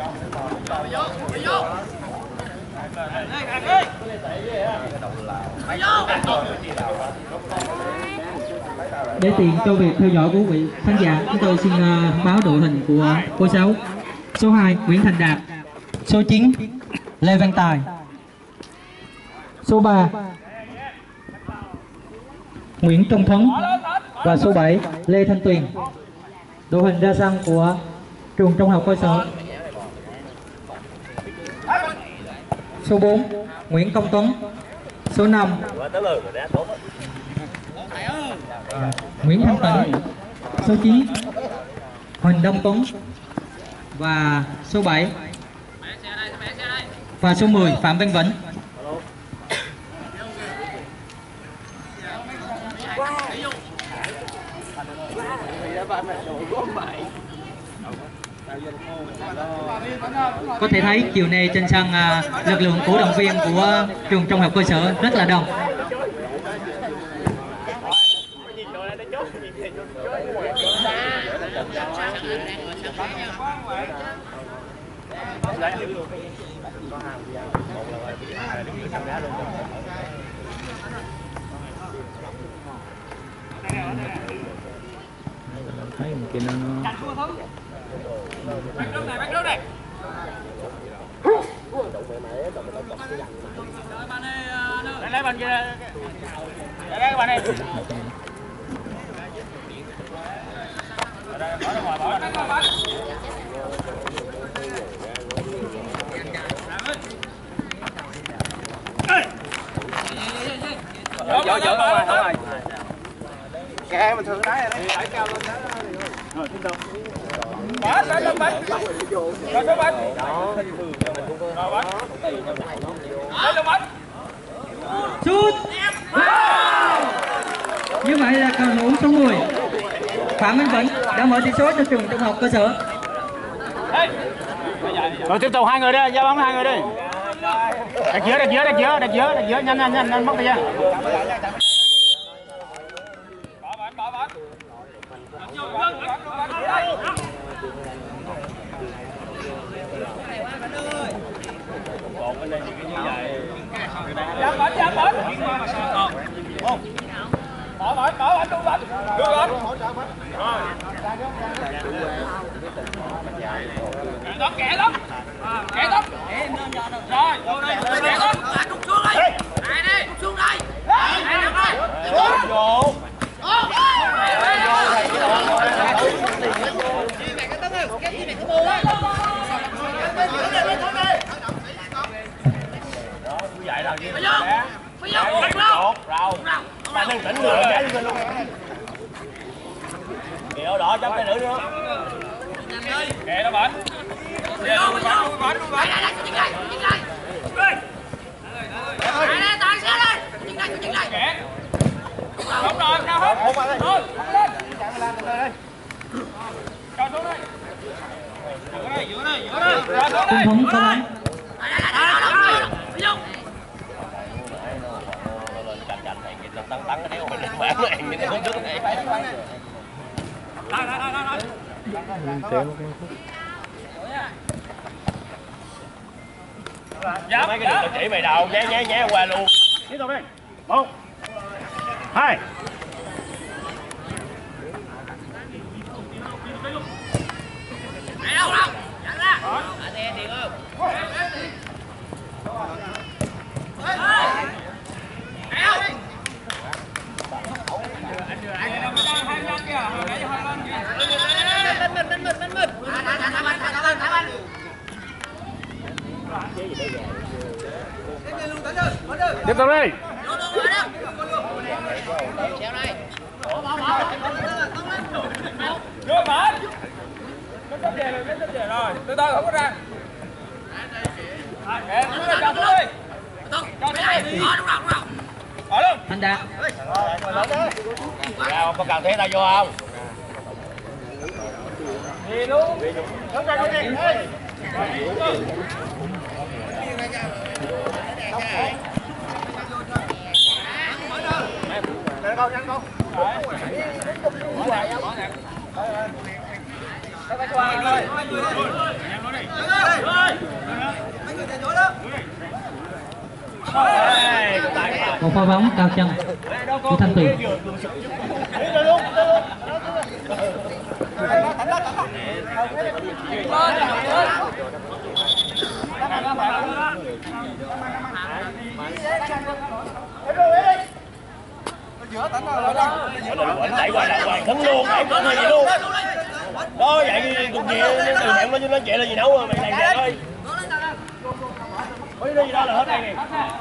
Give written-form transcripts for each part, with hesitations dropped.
Để tiện cho việc theo dõi của quý vị khán giả, chúng tôi xin báo đội hình của khối 6. Số 2 Nguyễn Thành Đạt, số 9 Lê Văn Tài, số 3 Nguyễn Công Thuấn và số 7 Lê Thanh Tuyền. Đội hình ra sân của trường trung học cơ sở: số 4 Nguyễn Công Tuấn, số 5 Nguyễn Thanh Tấn, số 9 Huỳnh Đông Tuấn và số 7 và số 10 Phạm Văn Vĩnh. Có thể thấy chiều nay trên sân lực lượng cổ động viên của trường trung học cơ sở rất là đông. Thấy một kia nó bắt trước này. Lấy bàn kia. Lấy bàn này. Dỗ rồi. Kệ mình thường đá này phải cao lên đó. Rồi tiếp tục. Bỏ lên bánh. Rồi số bánh. Rồi bánh. Lên bánh. Sút. Như vậy là cầu thủ số 10 Phạm Văn Vĩnh đã mở tỷ số cho trường trung học cơ sở. Rồi tiếp tục hai người đi, giao bóng hai người đi. Đặt giữa, nhanh mất thời gian. Bỏ bánh. Giảm bánh. Bỏ bánh luôn bánh. Đưa bánh. Rồi. Kẻ lắm. Rồi, vô đây. Kẻ lắm. Đục xuống đây. Này đi, đục xuống đây. Vô. Bạn đừng tỉnh được luôn. Kẹo đỏ chấm tay nữ nữa. Kẹo đó bánh. Bánh. Đúng rồi, cao hết. Thôi, lên. Cho xuống đây. Giữa đây. Không có bánh. Tăng cái đéo mình bán mình cái không trước này. Đây. Mấy cái đường chỉ mày đầu nhé qua luôn. Tiếp tục đi. 1 2 đâu. Nhận ra. Tiền không? Tiếp tục đi. Đưa bánh. Nó sắp về rồi. Từ từ không có ra. Cho xuống đi. Cho đi. Ở luôn. Thành Đạt. Ra có cần thế ta vô không? Đi luôn. Không ra con gì. Con nhanh con. Một pha bóng cao chân của Thanh Tuyền. Chạy hoài thắng luôn, em có gì luôn. Đó vậy cục gì từ hẹn lên chạy là gì đâu mà mày này thôi. Có gì đó là hết đây nè.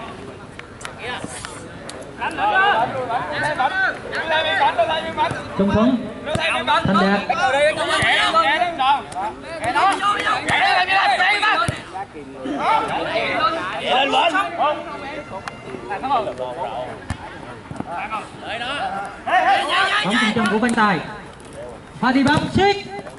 Trung Thuấn, Thành Đạt. Lên bên. Bóng trên chân của Văn Tài. Pha đi bóng, siết.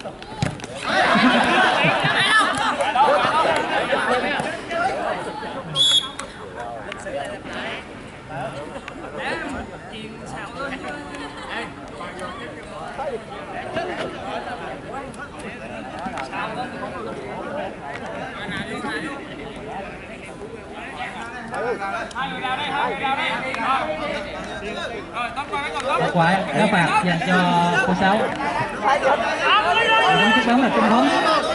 Quả quả đá phạt dành cho cô Sáu. Bóng bóng là Trung Thuấn.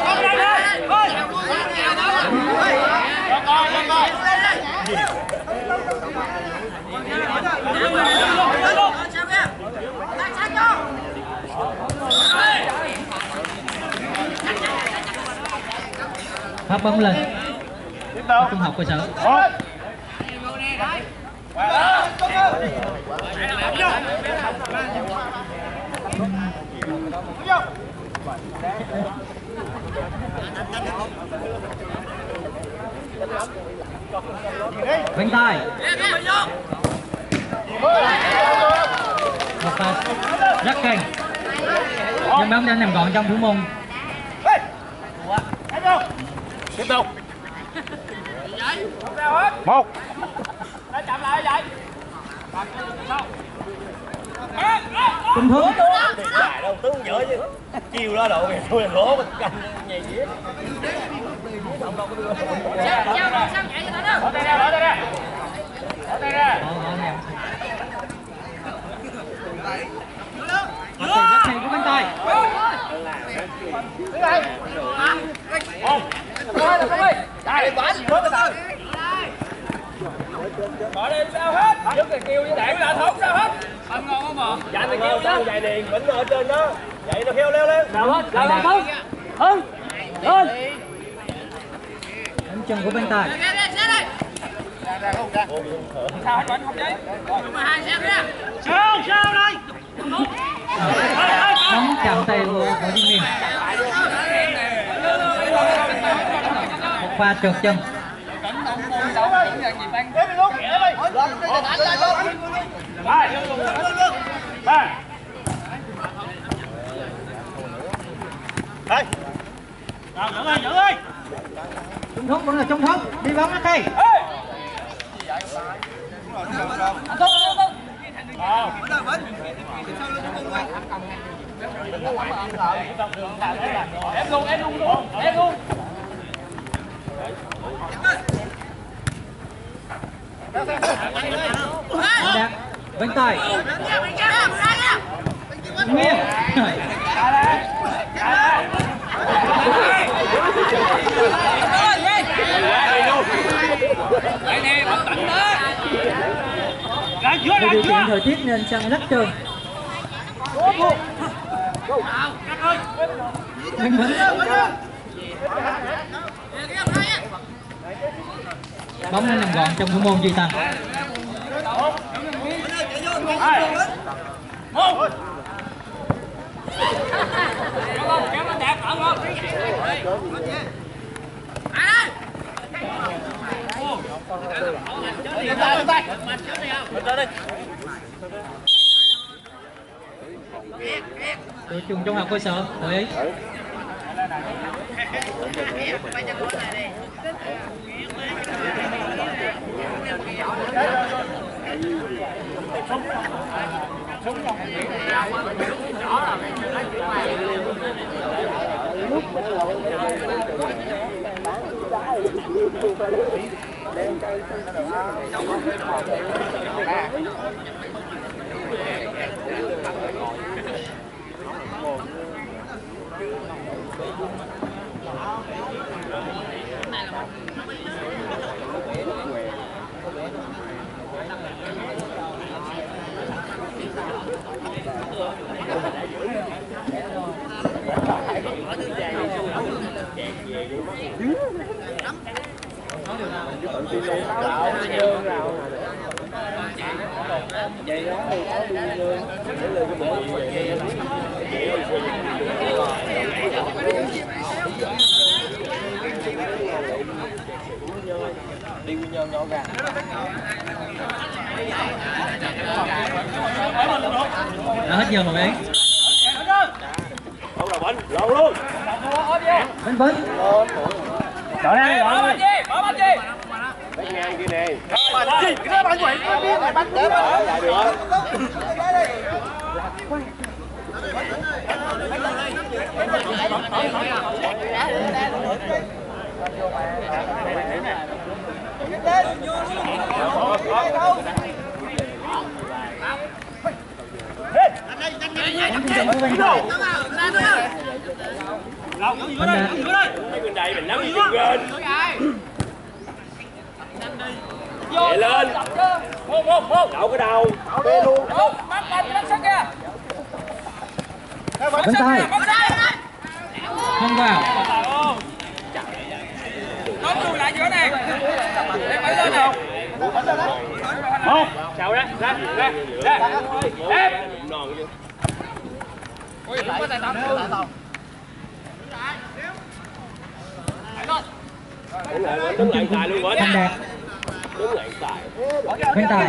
Phát bóng lên. Trung học cơ sở. Bên tay. Một pha rất căng. Nhưng bóng đã nằm gọn trong thủ môn. Tiếp tục. Một. Chậm lại vậy. Trung Thuấn. Dài đâu tướng dở chứ. Chiều ra độ kìa, tôi là lỗ mình canh nhầy dĩa. Sao chạy cho nó đâu. Bỏ tay ra, bỏ tay ra. Bỏ tay ra. Rất hay của Bên tay. Bỏ đi sao hết. Trước thì kêu với đạn là không sao hết. Ăn ngon không mà. Dạy thì kêu sao dạy điền vẫn ở trên đó. Dạy nó kêu leo lên. Nào hết. Nào hết. Hưng. Lên. Đánh chân của Bên tay. Sao hết bệnh không giấy. Sao đây. Bóng chạm tay của Diên Niên. Một pha trượt chân. Giữ ơi. Trung Thuấn vẫn là Trung Thuấn. Đi bóng nó thay. Em luôn, em luôn luôn, em luôn. Đạt. Bên tay. Nguyên. Vì điều kiện thời tiết nên sân rất trơn. Minh Vĩnh. Bóng nó nằm gọn trong thủ môn Duy Tân. Đội trường trung học cơ sở hội ý. đi Quy Nhơn nhỏ gà. Đã hết giờ rồi đấy. Không là bánh, lộn luôn. Bánh bánh. Đợi đây, Bỏ bánh chi, bỏ bánh chi. bánh ngang kia nè. Bánh chi, cái bánh quậy, bánh để Lại lại được. Bên đây mình nắm cái chân lên. Nhảy lên. Đậu cái đầu. Bê luôn. Bắt sắt kìa. Bên tay. Không vào. Tốt lùi lại giữa này. Để phải lên nào. Một. Chào ra. Ra. Ép. Non chứ. Ui, không có tài tàu. Đứng lại tài luôn bữa. Thanh Đạt. Đứng lại tài. Bên tay.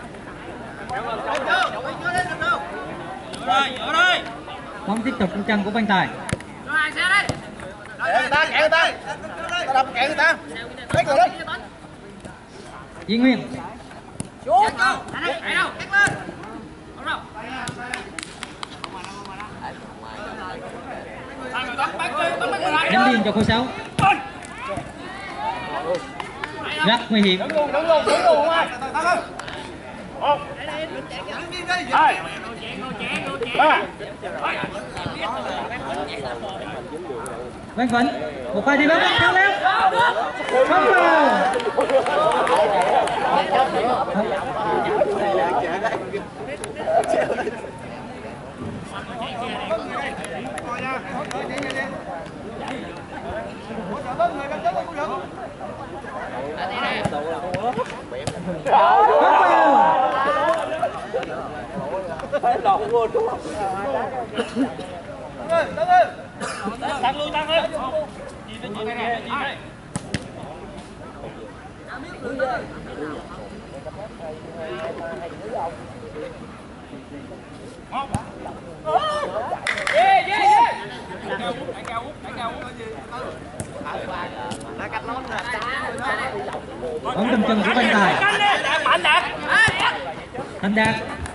Rồi, ở đây. Bóng tiếp tục trong chân của bên tay. Rồi, xe đây. Chạy người ta. Ta đập chạy người ta. Lấy người đi. Duy Nguyên. Xuống. Chạy đâu? Cắt lên. Không đâu. Đánh biên cho khối 6. Rất nguy hiểm. Đứng luôn không ai. Một. Hai. Ba. Vân Vĩnh. Một pha đi bóng thắng léo. Không vào. Lộn luôn đúng không? Tăng luôn. Bóng trong chân của bên tay. Thanh Đạt.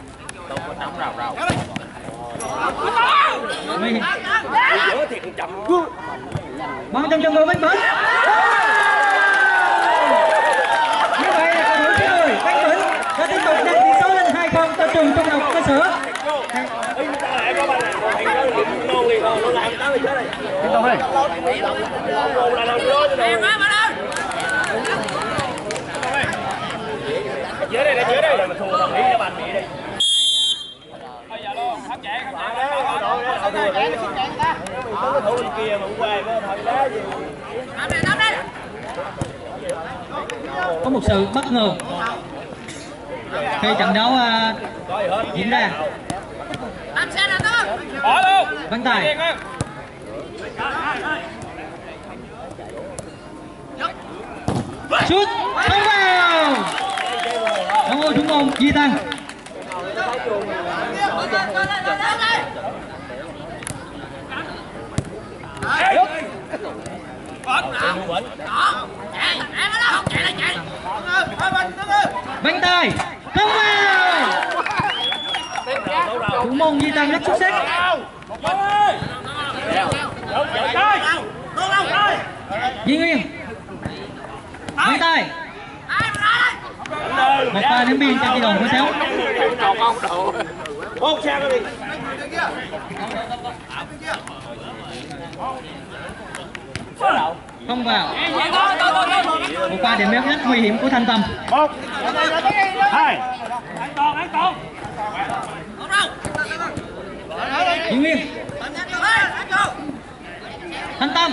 Nguy hiểm. Bóng trong chân của bên Vĩnh. Như vậy là cầu thủ số 10 Văn Vĩnh đã tiếp tục nâng tỷ số lên 2-0 cho trường Trung học cơ sở. Dưới đây mình thua đồng ý cho bạn Mỹ đi. Bây giờ luôn, hấp chạy. Mình có cái thủ bên kia mà qua cái thời đá gì. Có một sự bất ngờ khi trận đấu diễn ra. Bỏ luôn. Văn Tài. Sút không vào. Bóng ngôi thủ môn Duy Tăng. Văn Tài không vào. Thủ môn Duy Tăng rất xuất sắc. Duy Nguyên. Văn Tài Một pha ném biên cho chi đoàn của Sáu. Một xe đi. Không vào. Một pha điểm rất nguy hiểm của Thanh Tâm. 1 2 Diễn Nguyên. Thanh Tâm.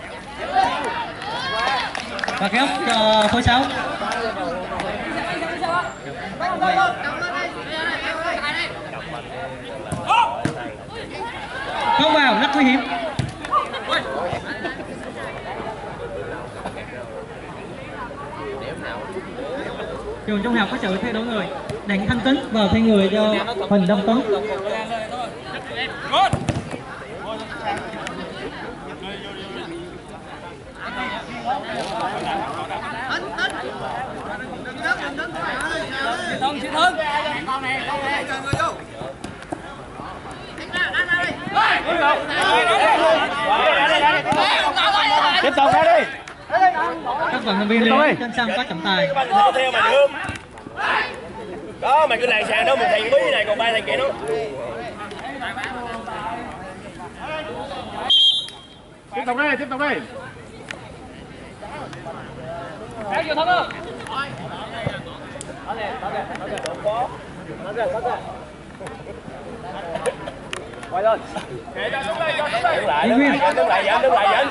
Và kéo cho khối 6. Không vào, rất nguy hiểm. Trường Trung học có sự thay đổi người. Đặng Thanh Tính vào thay người cho Huỳnh Đông Tuấn. Tiếp tục ra đi. Các vận động viên lưu ý trên sân có trọng tài. Các bạn theo mày được. Đó mày cứ làng sàn đó, mình thầy bí này còn ba thằng kia đó. Tiếp tục đi, tiếp tục đi. Kéo vô thân ơi. Quay lên. Kệ cho xuống đây, cho xuống đây. Đứng lại, đứng lại dẫn, đứng lại dẫn.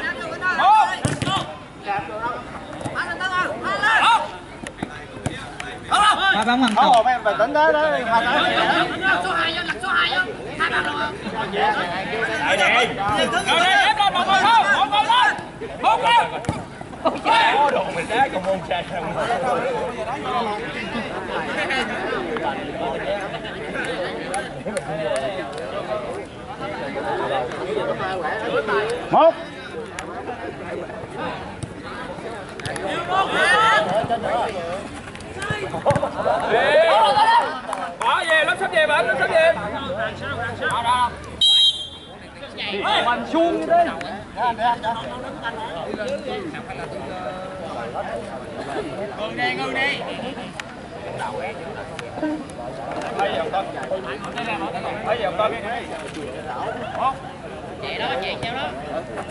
Ba bóng bằng cầu. Mấy em bình tĩnh đó đó. Số 2 vô, lật số 2 vô. 2 bàn luôn. Lại nè. Rồi đây, ép lên, một con lên. Một lên. Có đồ mình đá còn môn trai không. Một. Bỏ về, lớp sắp về bạn, lớp sắp về. Mình xuông đi. Ngưng đi. Bây giờ con. Chạy đó, chạy theo đó.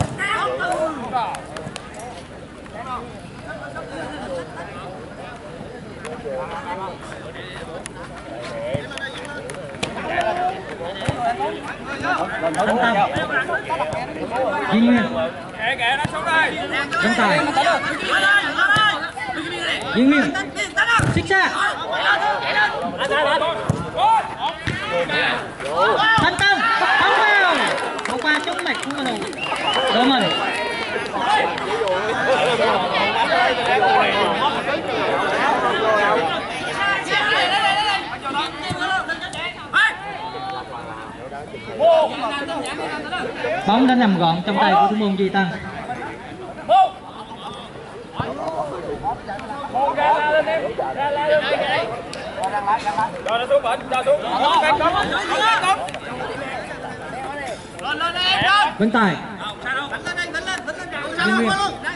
Thanh Tâm. Duy Nguyên. Kệ nó xuống đây. Trọng tài. Duy Nguyên. Xích xa. Thanh Tâm. Không vào. Một pha trúng mạch của mình. Đỡ mình. Bóng đã nằm gọn trong tay của thủ môn Duy Tăng. Cho nó xuống bệnh, cho xuống. Bên tài. Duy Nguyên.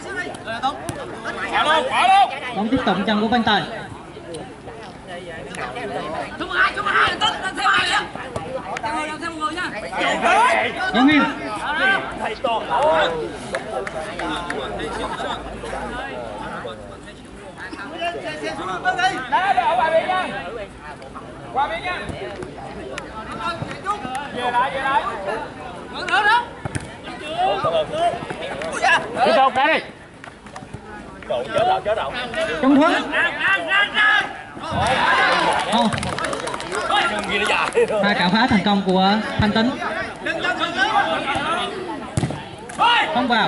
Bỏ luôn. Bóng tiếp tục chân của bên tài. Số 2, tính lên theo 2 nha. Theo một người nha. Duy Nguyên. Thầy toàn. Đá để ở ngoài biên nha. Qua biên nha. Về lại. Được. Tiếp tục ra đi. Cậu chớ đầu. Trung Thuấn. Đừng gì nó dài. Pha cản phá thành công của Thanh Tính. Không vào.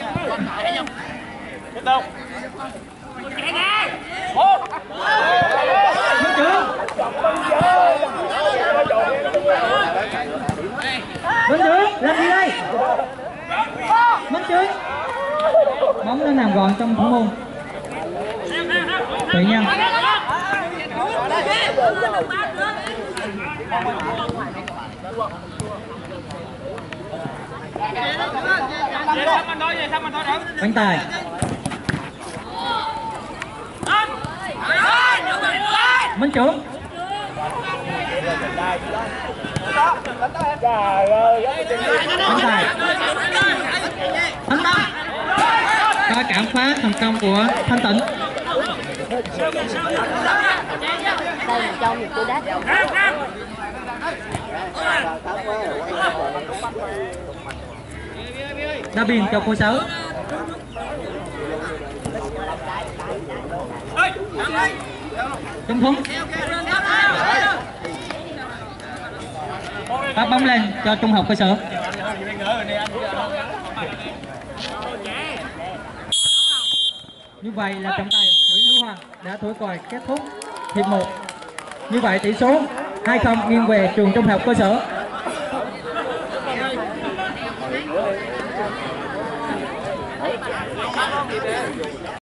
Tiếp tục. Minh Trưởng. Minh Trưởng làm gì đây? Minh Trưởng. Bóng đã nằm gọn trong thủ môn. Tự nhân. Bánh tài. Minh Trưởng. Trời ơi, Thanh Tài. Thanh Tâm. Pha cản phá thành công của Thanh Tịnh. Đây là trong một cú đá. Đá biên cho cô Sáu. Trung Thuấn. Phát bóng lên cho trung học cơ sở. Như vậy là trọng tài Nguyễn Hữu Hoàng đã thổi còi kết thúc hiệp 1. Như vậy tỷ số 2-0 nghiêng về trường trung học cơ sở